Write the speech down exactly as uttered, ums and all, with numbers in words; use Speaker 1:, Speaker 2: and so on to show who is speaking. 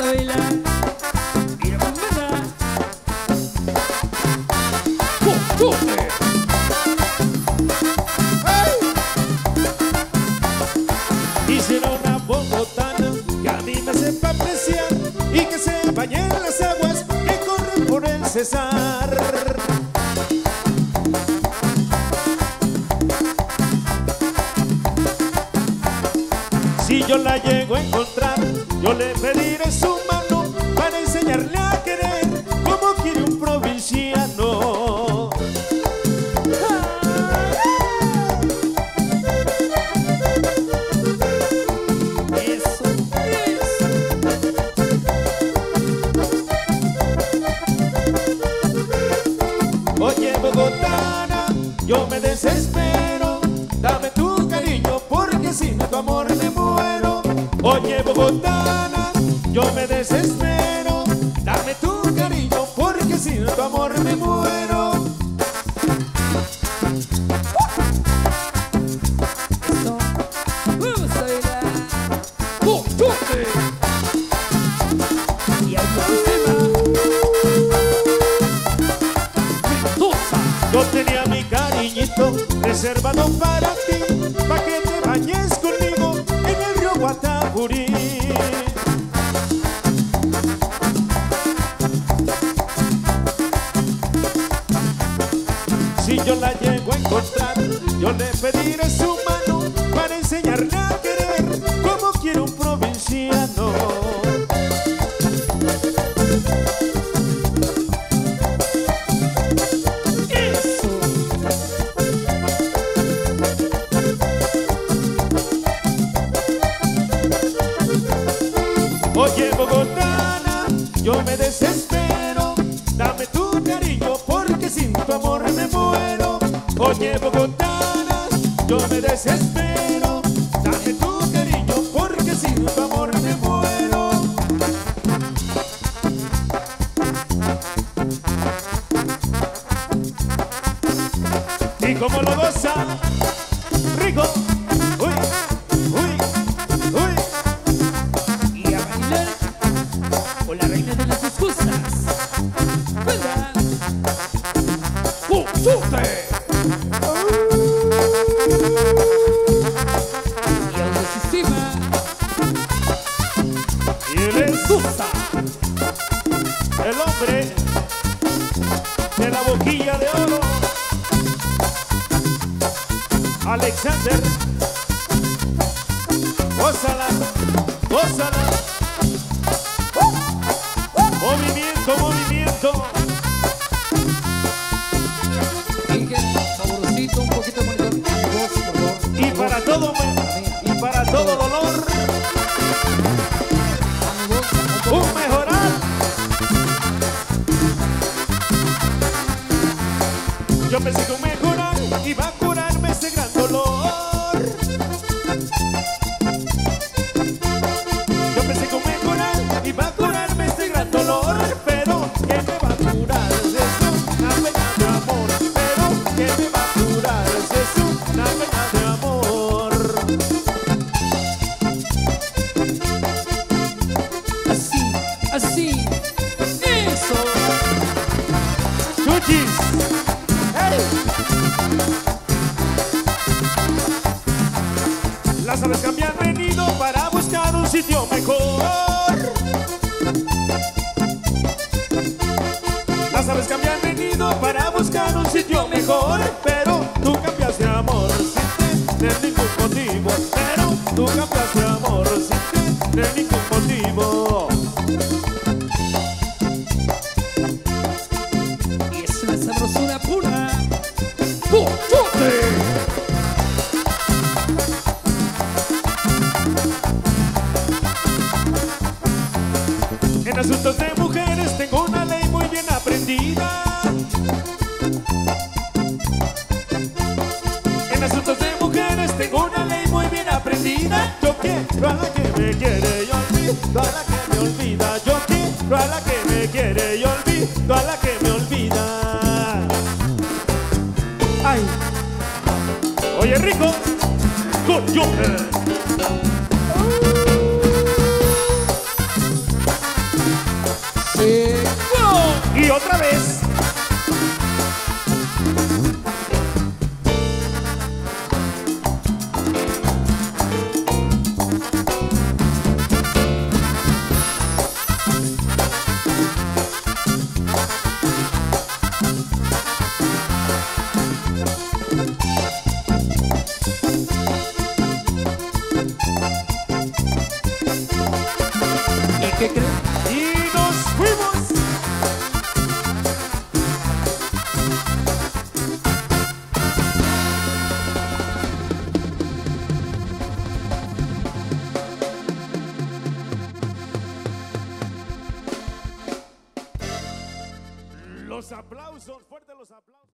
Speaker 1: bailar. Y la bombona. ¡Oh, oh!
Speaker 2: Quisiera una bogotana que a mí me sepa apreciar y que se bañe en las aguas que corren por el Cesar. Si yo la llego a encontrar, yo le pediré su mano para enseñarle a querer como quiere un provinciano.
Speaker 1: Eso es.
Speaker 2: Oye, bogotana, yo me desespero, dame tu cariño porque sin tu amor me muero. Oye, bogotana, yo me desespero, dame tu cariño porque sin tu amor me muero.
Speaker 1: Eso. Vamos a bailar.
Speaker 2: ¡Oh, chute!
Speaker 1: Y autosistema. Mendoza.
Speaker 2: Yo tenía mi cariñito reservado para ti, pa' que te bañes conmigo en el río Guatapurí. Si yo la llego a encontrar, yo le pediré su mano para enseñarle a querer como quiere un provinciano.
Speaker 1: Eso.
Speaker 2: Oye, bogotana, yo me desespero, dame tu cariño porque sin tu amor me muero. Oye, bogotana, yo me desespero, dame tu cariño porque sin tu amor me muero. Y como lo goza, rico, uy, uy, uy.
Speaker 1: Y a bailar con la reina de las excusas. ¡Venga!
Speaker 2: ¡Uh, sube!
Speaker 1: Y autosistema.
Speaker 2: Y él es Susa, el hombre de la boquilla de oro, Alexander. Gózala, gózala. Movimiento, movimiento.
Speaker 1: Inge, saborosito, un poquito de monitor. Mi voz, por favor.
Speaker 2: Y para todo, me- y para todo dolor,
Speaker 1: A mi voz, un poco.
Speaker 2: un mejorar. Yo pensé que un mejorar iba a curarme ese gran dolor. Yo pensé que un mejorar iba a curarme este gran dolor. Pero ¿qué me va a curar de eso? Una pena de amor. Pero ¿qué me va a curar de eso? Una pena de amor.
Speaker 1: Así, así. Eso.
Speaker 2: Chuchis. ¡Hey! Las aves que me han venido para buscar un sitio mejor. Las aves que me han venido para buscar un sitio mejor. Pero tú cambiaste amor sin tener ningún motivo. Pero tú cambiaste amor sin tener ningún motivo.
Speaker 1: Y es una sabrosura pura.
Speaker 2: ¡Oh, chute! En asuntos de mujeres tengo una ley muy bien aprendida. En asuntos de mujeres tengo una ley muy bien aprendida. Yo quiero a la que me quiere y olvido a la que me olvida. Yo quiero a la que me quiere y olvido a la que me olvida. Ay, oye rico, coño. aplausos